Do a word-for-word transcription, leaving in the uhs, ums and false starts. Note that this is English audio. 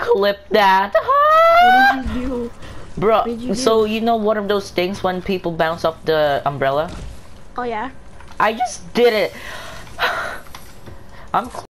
clip that. What did you do? Bro, What did you so do? you know one of those things when people bounce off the umbrella? Oh yeah. I just did it. I'm